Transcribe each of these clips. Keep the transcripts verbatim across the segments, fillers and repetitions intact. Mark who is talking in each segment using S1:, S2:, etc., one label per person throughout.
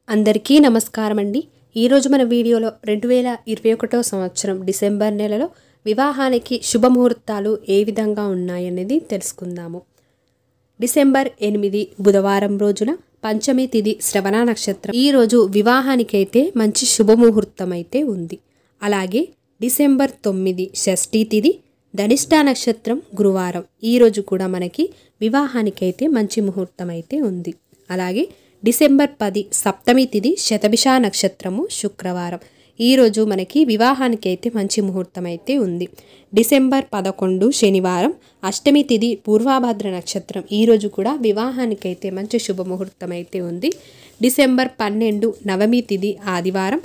S1: అందరికీ నమస్కారం అండి। ఈ రోజు మన వీడియోలో రెండు వేల ఇరవై ఒకటవ సంవత్సరం డిసెంబర్ నెలలో వివాహానికి శుభ ముహూర్తాలు ఏ విధంగా ఉన్నాయనేది తెలుసుకుందాము। డిసెంబర్ ఎనిమిది బుధవారం రోజున పంచమి తిథి శ్రవణ నక్షత్రం। ఈ రోజు వివాహానికి అయితే మంచి శుభ ముహూర్తం అయితే ఉంది। అలాగే డిసెంబర్ తొమ్మిది షష్ఠి తిథి ధనిష్ట నక్షత్రం గురువారం। ఈ రోజు కూడా మనకి వివాహానికి అయితే మంచి ముహూర్తం అయితే ఉంది। అలాగే డిసెంబర్ పది సప్తమి తిథి శతభిష నక్షత్రము శుక్రవారం। ఈ రోజు మనకి వివాహానికి అయితే మంచి ముహూర్తం అయితే ఉంది। డిసెంబర్ పదకొండు శనివారం అష్టమి తిథి పూర్వభద్ర నక్షత్రం। ఈ రోజు కూడా వివాహానికి అయితే మంచి శుభ ముహూర్తం అయితే ఉంది। డిసెంబర్ పన్నెండు నవమి తిథి ఆదివారం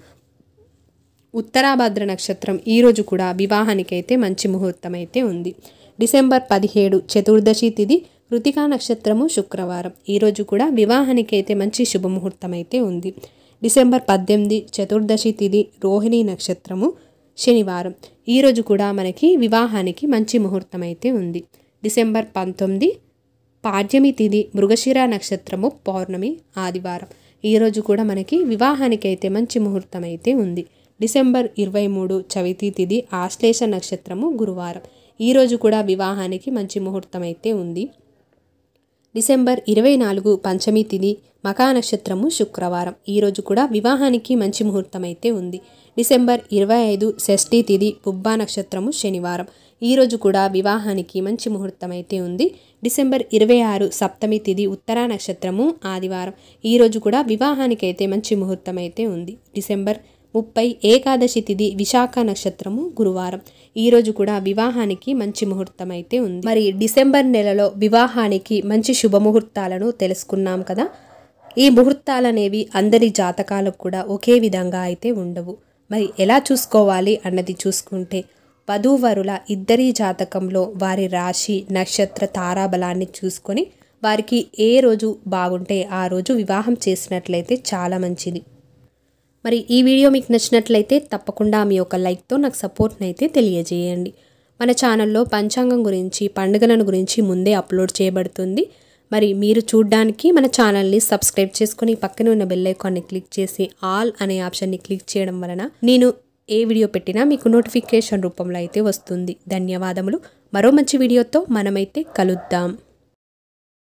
S1: ఉత్తరాభద్ర నక్షత్రం। ఈ రోజు కూడా వివాహానికి అయితే మంచి ముహూర్తం అయితే ఉంది। డిసెంబర్ పదిహేడు చతుర్దశి తిథి కృతికా నక్షత్రము శుక్రవారం। ఈ రోజు కూడా వివాహానికి అయితే మంచి శుభముహూర్తం అయితే ఉంది। డిసెంబర్ పద్దెనిమిది చతుర్దశి తిథి రోహిణి నక్షత్రము శనివారం। ఈ రోజు కూడా మనకి వివాహానికి మంచి ముహూర్తం అయితే ఉంది। డిసెంబర్ పంతొమ్మిది పాడ్యమి తిథి మృగశిర నక్షత్రము పౌర్ణమి ఆదివారం। ఈ రోజు కూడా మనకి వివాహానికి అయితే మంచి ముహూర్తం అయితే ఉంది। డిసెంబర్ ఇరవై మూడు చవితి తిథి ఆశ్లేష నక్షత్రము గురువారం। ఈ రోజు కూడా వివాహానికి మంచి ముహూర్తం అయితే ఉంది। డిసెంబర్ ఇరవై నాలుగు పంచమి తిథి మకా నక్షత్రము శుక్రవారం। ఈ రోజు కూడా వివాహానికి మంచి ముహూర్తం అయితే ఉంది। డిసెంబర్ ఇరవై ఐదు షష్ఠి తిథి పుబ్బా నక్షత్రము శనివారం। ఈ రోజు కూడా వివాహానికి మంచి ముహూర్తం అయితే ఉంది। డిసెంబర్ ఇరవై ఆరు సప్తమి తిథి ఉత్తరా నక్షత్రము ఆదివారం। ఈ రోజు కూడా వివాహానికి అయితే మంచి ముహూర్తం అయితే ఉంది। డిసెంబర్ ముప్పై ఏకాదశి తిథి విశాఖ నక్షత్రము గురువారం। ఈ రోజు కూడా వివాహానికి మంచి ముహూర్తం అయితే ఉంది। మరి డిసెంబర్ నెలలో వివాహానికి మంచి శుభముహూర్తాలను తెలుసుకున్నాం కదా। ఈ ముహూర్తాలు అనేవి అందరి జాతకాలకు కూడా ఒకే విధంగా అయితే ఉండవు। మరి ఎలా చూసుకోవాలి అన్నది చూసుకుంటే వధూవరుల ఇద్దరి జాతకంలో వారి రాశి నక్షత్ర తారాబలాన్ని చూసుకొని వారికి ఏ రోజు బాగుంటే ఆ రోజు వివాహం చేసినట్లయితే చాలా మంచిది। మరి ఈ వీడియో మీకు నచ్చినట్లయితే తప్పకుండా మీ యొక్క లైక్తో నాకు సపోర్ట్ని అయితే తెలియజేయండి। మన ఛానల్లో పంచాంగం గురించి పండుగలను గురించి ముందే అప్లోడ్ చేయబడుతుంది। మరి మీరు చూడడానికి మన ఛానల్ని సబ్స్క్రైబ్ చేసుకొని పక్కన ఉన్న బెల్ ఐకాన్ని క్లిక్ చేసి ఆల్ అనే ఆప్షన్ని క్లిక్ చేయడం వలన నేను ఏ వీడియో పెట్టినా మీకు నోటిఫికేషన్ రూపంలో అయితే వస్తుంది। ధన్యవాదములు। మరో మంచి వీడియోతో మనమైతే కలుద్దాం।